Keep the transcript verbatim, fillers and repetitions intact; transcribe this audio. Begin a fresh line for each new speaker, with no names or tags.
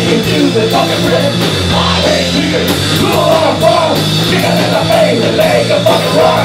you do the fucking rip. I hate you, cool on a phone, bigger than the face that make a fucking rock.